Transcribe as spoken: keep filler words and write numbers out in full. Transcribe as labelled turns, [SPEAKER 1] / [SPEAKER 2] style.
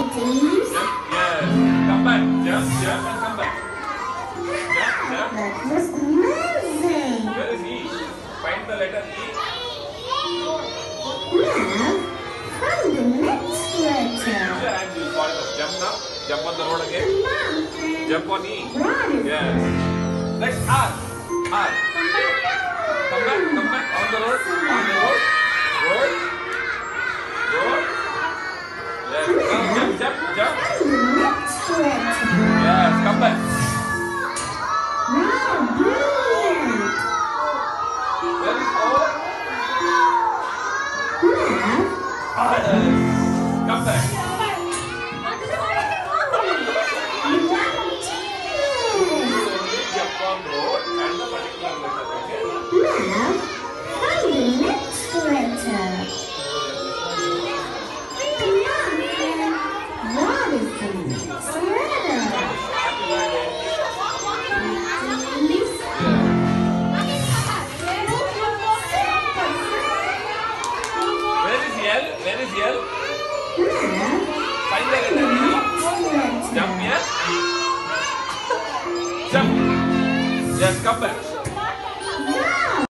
[SPEAKER 1] cities.
[SPEAKER 2] Jump, yes. Come back. Jump, jump, and come back. Jump, jump.
[SPEAKER 1] That was amazing.
[SPEAKER 2] Where is E? Find the letter E.
[SPEAKER 1] Now, find the next letter.
[SPEAKER 2] Yeah, and you fall down. Jump now. Jump on the road again.
[SPEAKER 1] Mountain.
[SPEAKER 2] Jump on E.
[SPEAKER 1] What is
[SPEAKER 2] Yes. Next R. R. Come back, come back. On the road. On the road. Road. Road. Yes. Now jump, jump, jump.
[SPEAKER 1] Find the next letter.
[SPEAKER 2] Yes. Come back.
[SPEAKER 1] Wow, brilliant.
[SPEAKER 2] Where is O?
[SPEAKER 1] Now,
[SPEAKER 2] Yes. Come back. Jump on road and the particular letter. Okay.
[SPEAKER 1] now, find the next letter. What is the next letter?